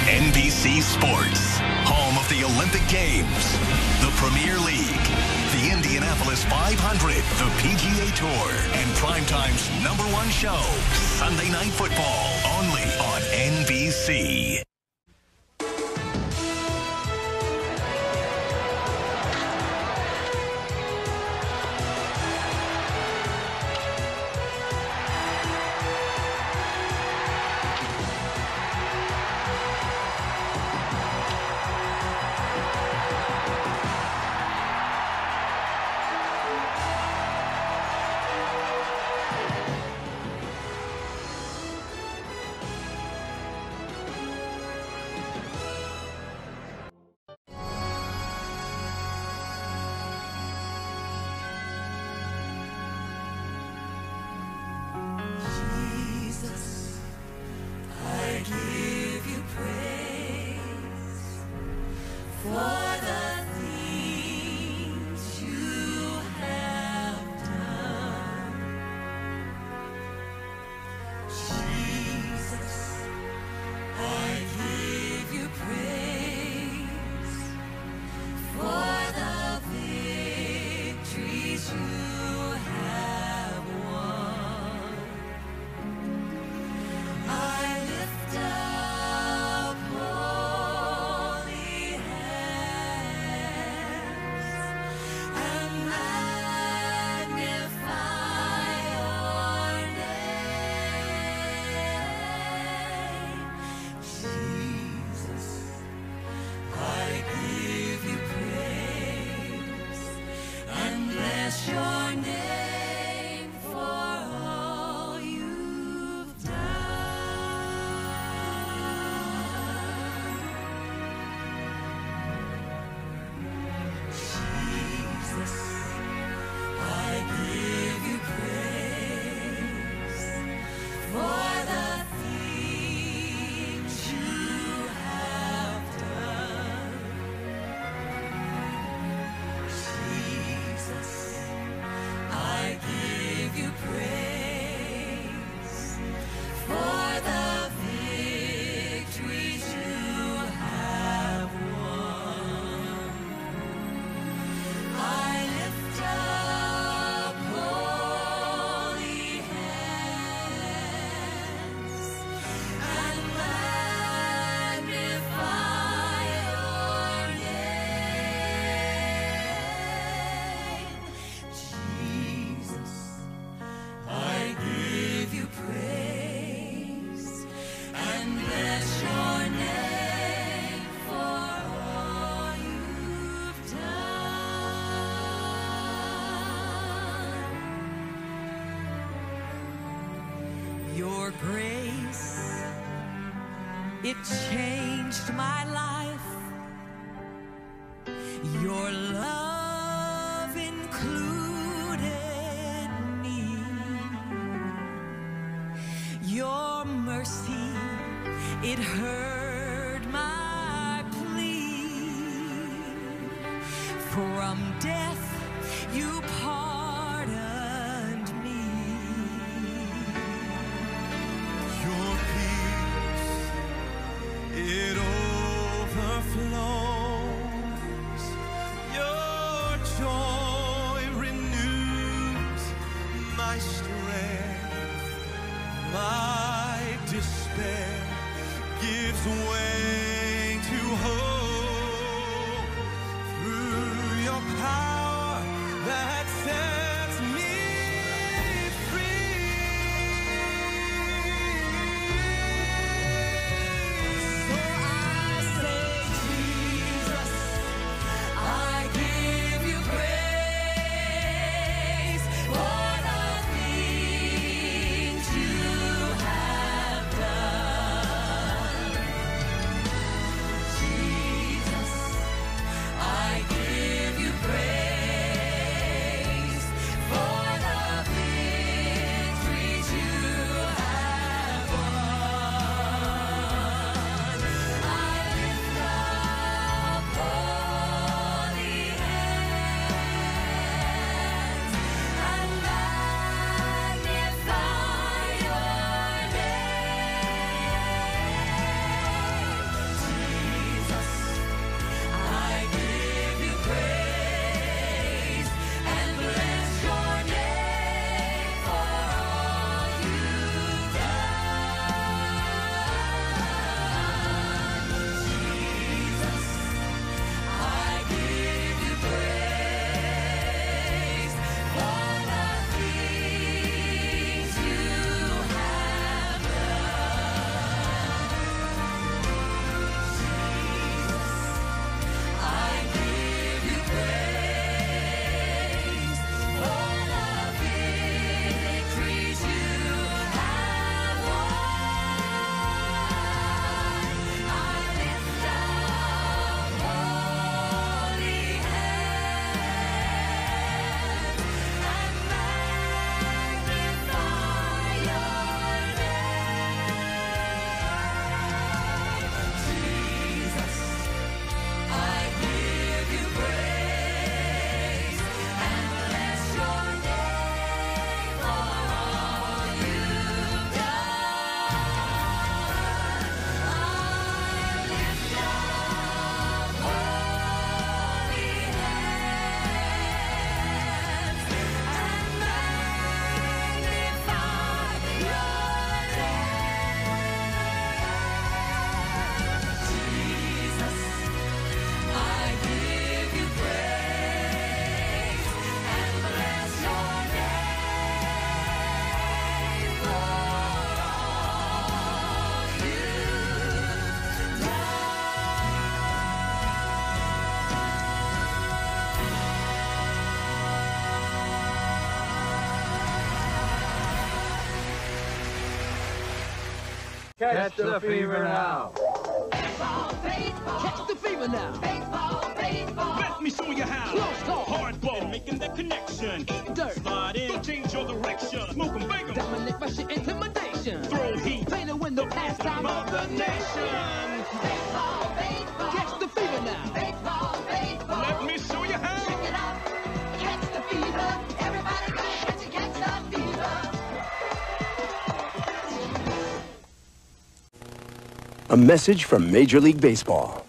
NBC Sports, home of the Olympic Games, the Premier League, the Indianapolis 500, the PGA Tour, and Primetime's #1 show, Sunday Night Football, only on NBC. Your grace, it changed my life. Your love included me. Your mercy, it heard my plea. From death you pardoned me. Your peace, it overflows. Your joy renews my strength. My despair gives way to hope. Through your power that sets me free. So I say, Jesus, I give you praise for the things you have done. Catch the fever now. Baseball, baseball. Catch the fever now. Baseball, baseball. Let me show you how. Close call. Hardball, making that connection. Eat dirt. Slide in, don't change your direction. Smoke 'em, bake 'em. Dominate by shit intimidation. Throw heat. Play the window pastime of the nation. Baseball, baseball. Catch the fever now. Baseball, baseball. Let me show you how. Check it out. Catch the fever. Everybody catch the fever. A message from Major League Baseball.